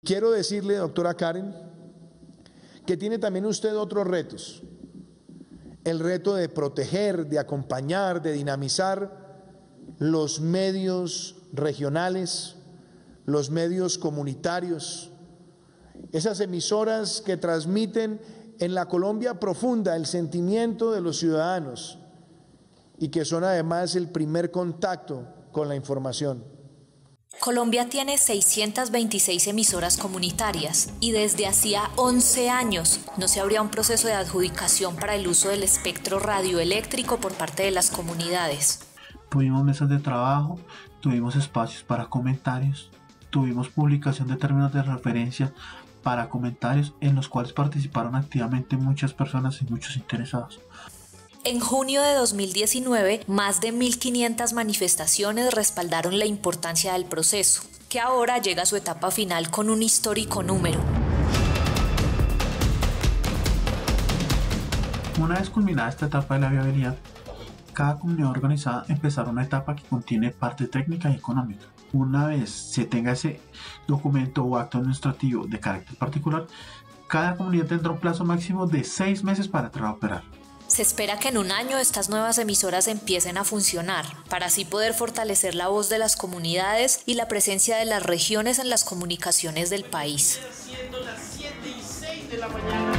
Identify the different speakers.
Speaker 1: Quiero decirle, doctora Karen, que tiene también usted otros retos. El reto de proteger, de acompañar, de dinamizar los medios regionales, los medios comunitarios, esas emisoras que transmiten en la Colombia profunda el sentimiento de los ciudadanos y que son además el primer contacto con la información.
Speaker 2: Colombia tiene 626 emisoras comunitarias y desde hacía 11 años no se abría un proceso de adjudicación para el uso del espectro radioeléctrico por parte de las comunidades.
Speaker 3: Tuvimos mesas de trabajo, tuvimos espacios para comentarios, tuvimos publicación de términos de referencia para comentarios en los cuales participaron activamente muchas personas y muchos interesados.
Speaker 2: En junio de 2019, más de 1.500 manifestaciones respaldaron la importancia del proceso, que ahora llega a su etapa final con un histórico número.
Speaker 3: Una vez culminada esta etapa de la viabilidad, cada comunidad organizada empezará una etapa que contiene parte técnica y económica. Una vez se tenga ese documento o acto administrativo de carácter particular, cada comunidad tendrá un plazo máximo de 6 meses para entrar a operar.
Speaker 2: Se espera que en un año estas nuevas emisoras empiecen a funcionar, para así poder fortalecer la voz de las comunidades y la presencia de las regiones en las comunicaciones del país.
Speaker 4: Siendo las 7:06 de la mañana.